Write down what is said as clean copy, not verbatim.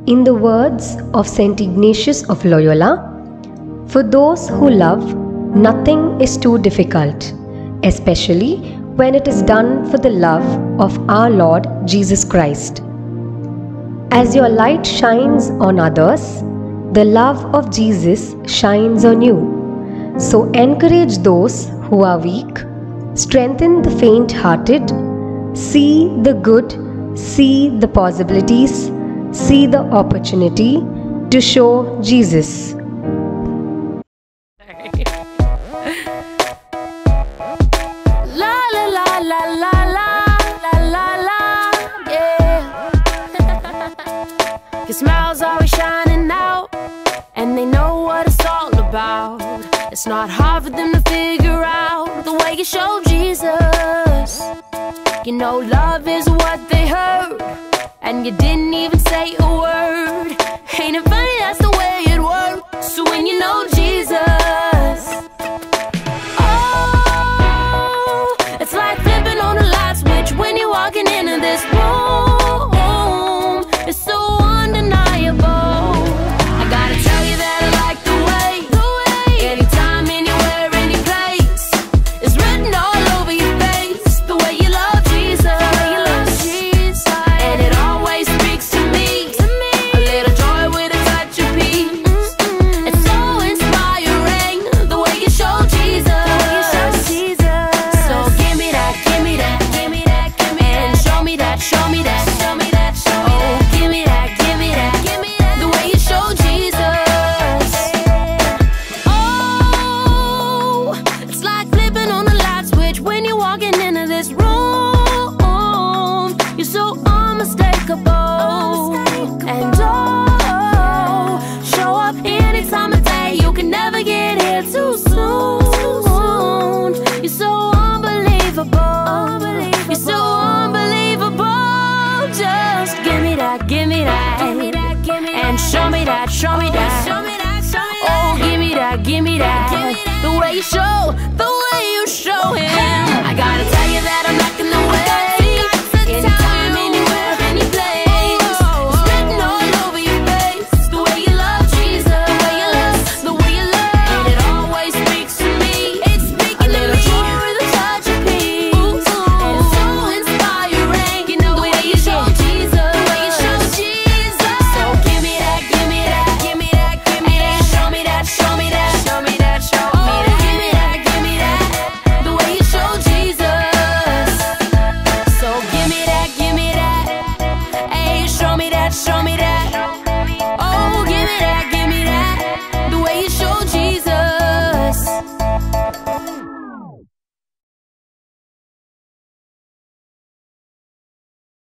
In the words of Saint Ignatius of Loyola, for those who love, nothing is too difficult, especially when it is done for the love of our Lord Jesus Christ. As your light shines on others, the love of Jesus shines on you. So encourage those who are weak, strengthen the faint-hearted, see the good, see the possibilities, see the opportunity to show Jesus. La la la la la la la la la, yeah. Your smile's always shining out, and they know what it's all about. It's not hard for them to figure out the way you show Jesus. You know love is what they heard, and you didn't even say a